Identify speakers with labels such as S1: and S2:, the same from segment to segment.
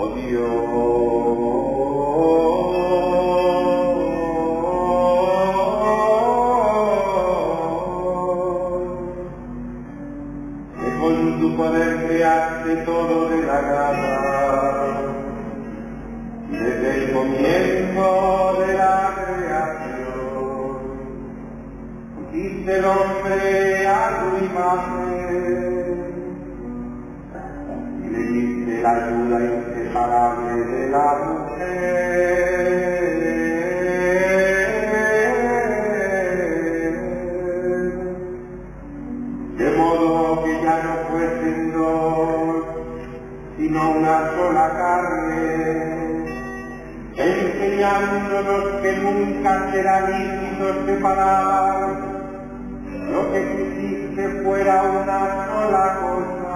S1: Oh Dios, que con tu poder creaste todo de la nada, desde el comienzo de la creación, hiciste el hombre a tu imagen, y le diste la ayuda inseparable de la mujer. De modo que ya no fuesen dos, sino una sola carne, enseñándonos que nunca será lícito separar lo que quisiste fuera una sola cosa.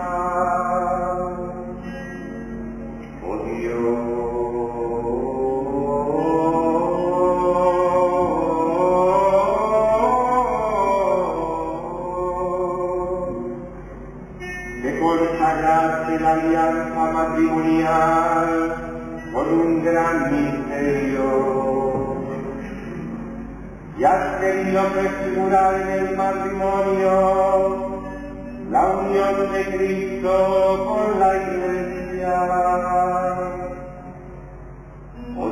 S1: Oh Dios, que consagraste la alianza matrimonial con un gran misterio, y has querido prefigurar en el matrimonio la unión de Cristo con la Iglesia. Oh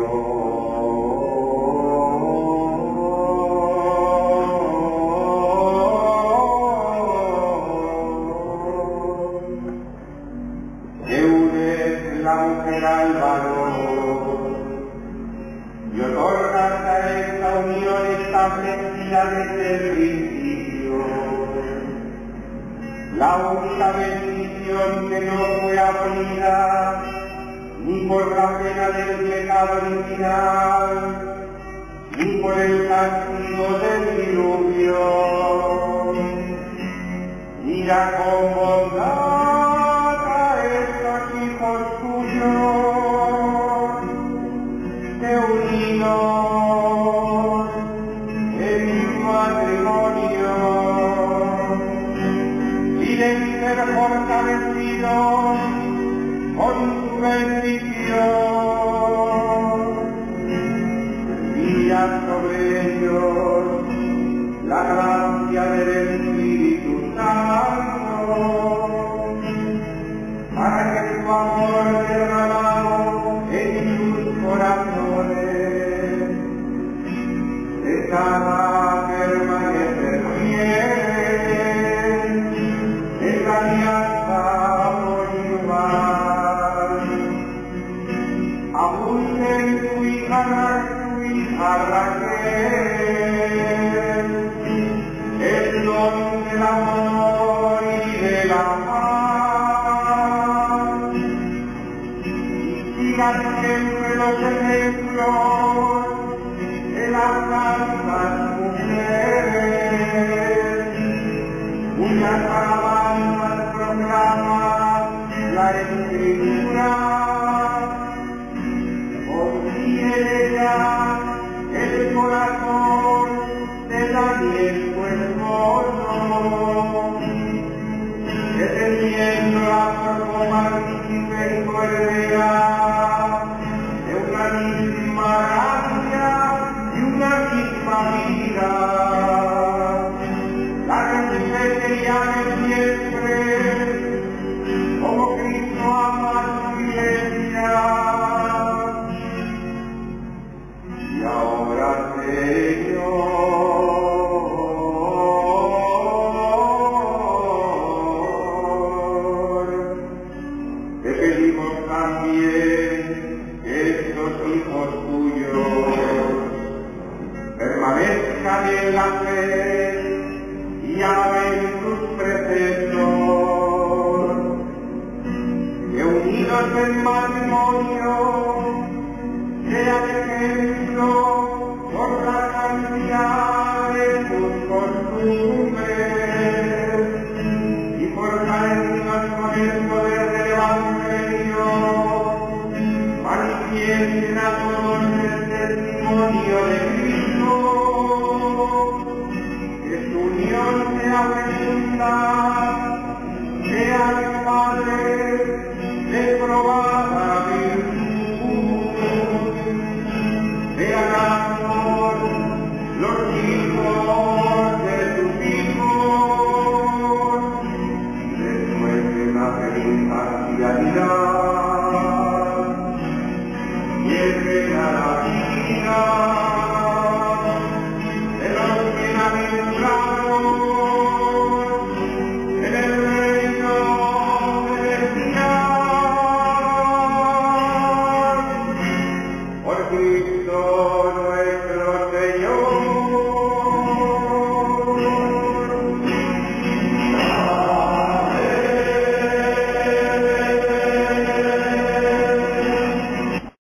S1: Dios, que unes la mujer al varón y otorgas a esta unión establecida desde el principio la única bendición que no fue abolida ni por la pena del pecado original ni por el castigo del diluvio. Mira con bondad a estos hijos tuyos que unidos en un matrimonio quieren ser fortalecidos con su bendición. Envía sobre ellos la gracia del Espíritu Santo para que su amor derramado en sus corazones les haga permanecer fiel en la alianza conyugal. Abunde en su hija Raquel el don del amor y de la paz, y sigan siempre los ejemplos de las santas mujeres, cuyas alabanzas proclaman la Escritura. Confíe en ella el corazón de Daniel, tu esposo, que teniéndola por copartícipe y coheredera de una misma gracia y una misma vida, la respete y ame siempre como Cristo ama a su Iglesia. Y ahora, Señor, te pedimos también que estos hijos tuyos permanezcan en la fe y amen tus preceptos, que unidos en matrimonio sean ejemplo por la santidad de sus costumbres y fortalecidos con el poder del Evangelio, manifiesten a todos el testimonio de Cristo, que su unión sea fecunda, sea de Padre, de probada Cristo